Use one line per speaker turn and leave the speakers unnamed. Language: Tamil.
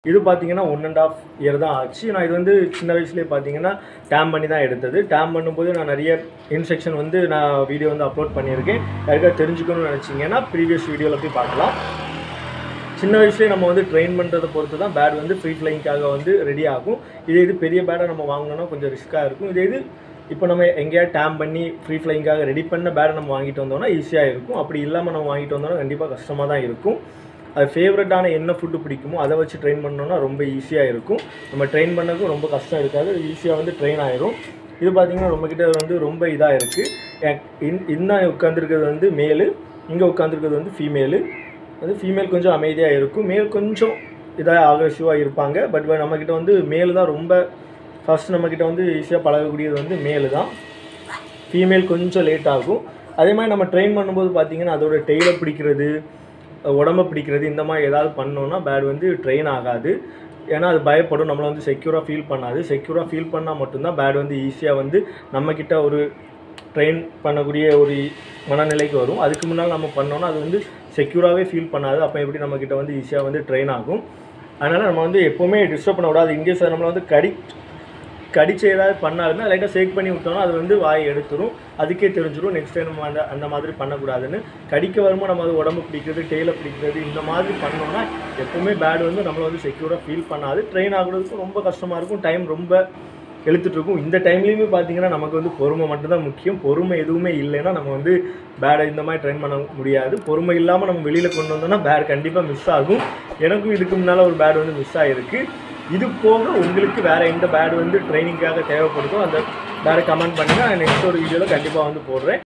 இது பார்த்தீங்கன்னா 1.5 இயர் தான் ஆச்சு. நான் இது வந்து சின்ன வயசுலேயே பார்த்தீங்கன்னா டேம் பண்ணி தான் எடுத்தது. டேம் பண்ணும்போது நான் நிறைய இன்ஸ்ட்ரக்ஷன் வந்து நான் வீடியோ வந்து அப்லோட் பண்ணியிருக்கேன். யாருக்காவது தெரிஞ்சுக்கணும்னு நினச்சிங்கன்னா ப்ரீவியஸ் வீடியோவில் போய் பார்க்கலாம். சின்ன வயசுலேயே நம்ம வந்து ட்ரெயின் பண்ணுறதை பொறுத்து தான் பேட் வந்து ஃப்ரீ ஃப்ளைங்காக வந்து ரெடி ஆகும். இது பெரிய பேடை நம்ம வாங்கினோன்னா கொஞ்சம் ரிஸ்க்காக இருக்கும். இது இப்போ நம்ம எங்கேயாவது டேம் பண்ணி ஃப்ரீ ஃப்ளைங்காக ரெடி பண்ண பேடை நம்ம வாங்கிட்டு வந்தோம்னா ஈஸியாக இருக்கும். அப்படி இல்லாமல் நம்ம வாங்கிட்டு வந்தோம்னா கண்டிப்பாக கஷ்டமாக தான் இருக்கும். அது ஃபேவரட்டான என்ன ஃபுட்டு பிடிக்குமோ அதை வச்சு ட்ரெயின் பண்ணோன்னா ரொம்ப ஈஸியாக இருக்கும். நம்ம ட்ரெயின் பண்ணதுக்கும் ரொம்ப கஷ்டம் இருக்காது, ஈஸியாக வந்து ட்ரெயின் ஆயிரும். இது பார்த்திங்கன்னா நம்மக்கிட்ட வந்து ரொம்ப இதாக இருக்குது. இன்னும் உட்காந்துருக்கிறது வந்து மேலு, இங்கே உட்காந்துருக்கிறது வந்து ஃபீமேலு. அது ஃபீமேல் கொஞ்சம் அமைதியாக இருக்கும், மேல் கொஞ்சம் இதாக அக்ரெசிவாக இருப்பாங்க. பட் நம்மக்கிட்ட வந்து மேலு தான் ரொம்ப ஃபஸ்ட் நம்மக்கிட்ட வந்து ஈஸியாக பழகக்கூடியது வந்து மேலு தான். ஃபீமேல் கொஞ்சம் லேட் ஆகும். அதே மாதிரி நம்ம ட்ரெயின் பண்ணும்போது பார்த்திங்கன்னா அதோட டெய்லை பிடிக்கிறது, உடம்பை பிடிக்கிறது, இந்த மாதிரி ஏதாவது பண்ணோன்னா பேட் வந்து ட்ரெயின் ஆகாது. ஏன்னா அது பயப்படும், நம்மளை வந்து செக்யூராக ஃபீல் பண்ணாது. செக்யூராக ஃபீல் பண்ணால் மட்டும்தான் பேட் வந்து ஈஸியாக வந்து நம்மக்கிட்ட ஒரு ட்ரெயின் பண்ணக்கூடிய ஒரு மனநிலைக்கு வரும். அதுக்கு முன்னால் நம்ம பண்ணோன்னா அது வந்து செக்யூராகவே ஃபீல் பண்ணாது. அப்போ எப்படி நம்மக்கிட்ட வந்து ஈஸியாக வந்து ட்ரெயின் ஆகும். அதனால் நம்ம வந்து எப்போவுமே டிஸ்டர்ப் பண்ணக்கூடாது. இன்கேஸ் நம்மளை வந்து கடிச்சு ஏதாவது பண்ணாலுமே லைட்டாக ஷேக் பண்ணி விட்டோம்னா அது வந்து வாயை எடுத்துரும். அதுக்கே தெரிஞ்சிடும் நெக்ஸ்ட் டைம் நம்ம அந்த மாதிரி பண்ணக்கூடாதுன்னு. கடிக்க வரும்போது நம்ம அது உடம்பு பிடிக்கிறது, டெய்லை பிடிக்கிறது, இந்த மாதிரி பண்ணோன்னா எப்போவுமே பேட் வந்து நம்மளை வந்து செக்யூராக ஃபீல் பண்ணாது. ட்ரெயின் ஆகுறதுக்கும் ரொம்ப கஷ்டமாக இருக்கும், டைம் ரொம்ப இழுத்துட்ருக்கும். இந்த டைம்லேயுமே பார்த்திங்கன்னா நமக்கு வந்து பொறுமை மட்டும்தான் முக்கியம். பொறுமை எதுவுமே இல்லைன்னா நம்ம வந்து பேடை இந்த மாதிரி ட்ரெயின் பண்ண முடியாது. பொறுமை இல்லாமல் நம்ம வெளியில் கொண்டு வந்தோம்னா பேட் கண்டிப்பாக மிஸ் ஆகும். எனக்கும் இதுக்கு முன்னால் ஒரு பேட் வந்து மிஸ் ஆகிருக்கு. இது போக உங்களுக்கு வேறு எந்த பேட் வந்து ட்ரைனிங்காக தேவைப்படுதோ அந்த பேடை கமெண்ட் பண்ணுங்கள். நெக்ஸ்ட் ஒரு வீடியோவில் கண்டிப்பாக வந்து போடுறேன்.